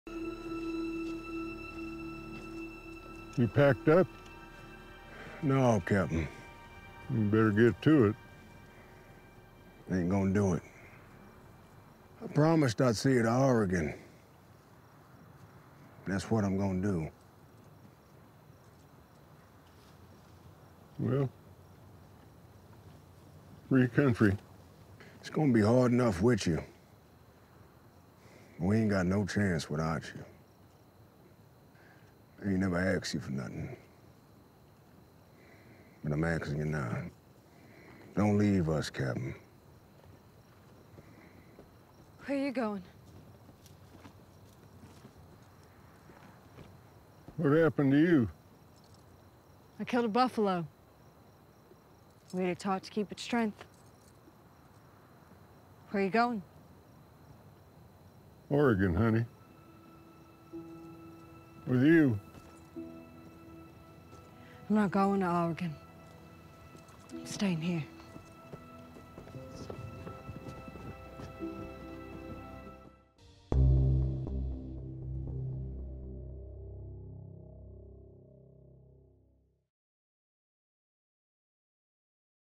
You packed up? No, Captain. You better get to it. Ain't gonna do it. I promised I'd see you to Oregon. That's what I'm gonna do. Well, free country. It's gonna be hard enough with you. We ain't got no chance without you. I ain't never asked you for nothing. But I'm asking you now. Don't leave us, Captain. Where are you going? What happened to you? I killed a buffalo. We ate it taught to keep its strength. Where are you going? Oregon, honey. With you. I'm not going to Oregon. I'm staying here.